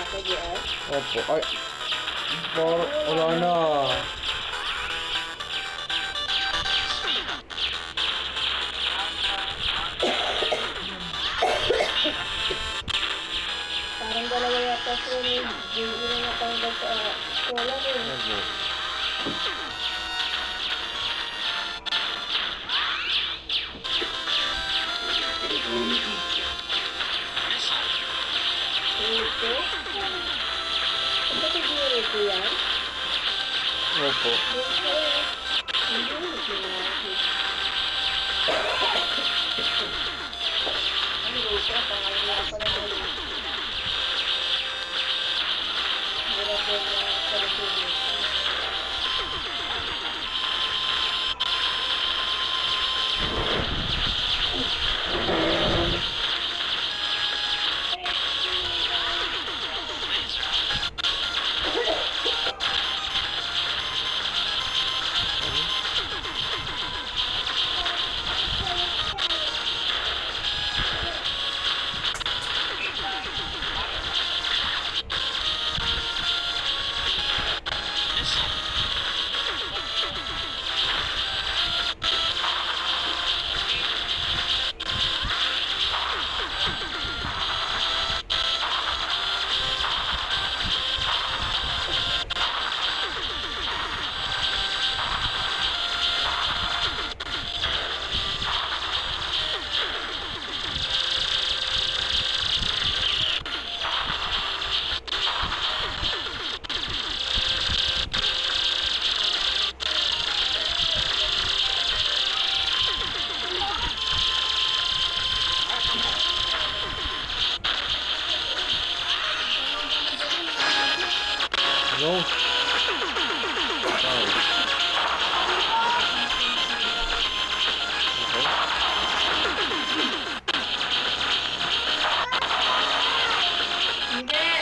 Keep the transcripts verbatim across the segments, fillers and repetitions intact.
Kay J R? Opo. Ay, por, wala na. Parang dalawa yata po ni J R na natanggal sa scholar eh. Opo. Ito? Ito si J R po yan? Opo. Ito eh. Hindi mo sinakit. Ano ba siya? Pangalan pa naman. Wala po na California. Hello? Wow. Hindi!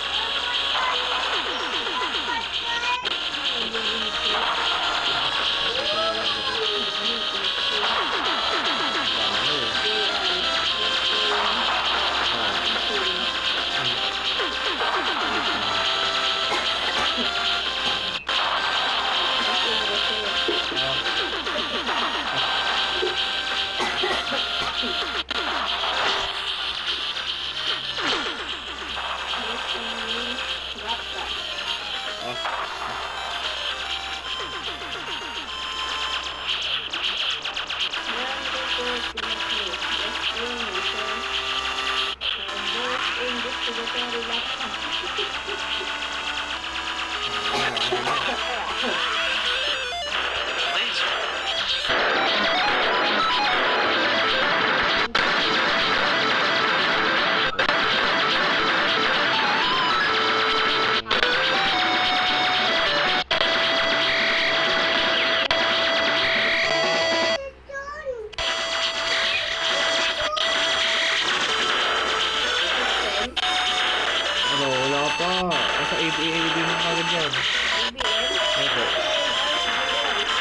Ano, wala pa. Nasa A B A B na kagad yan. Opo.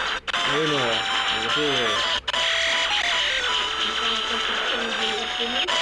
Ayun o. Kasi eh. Ito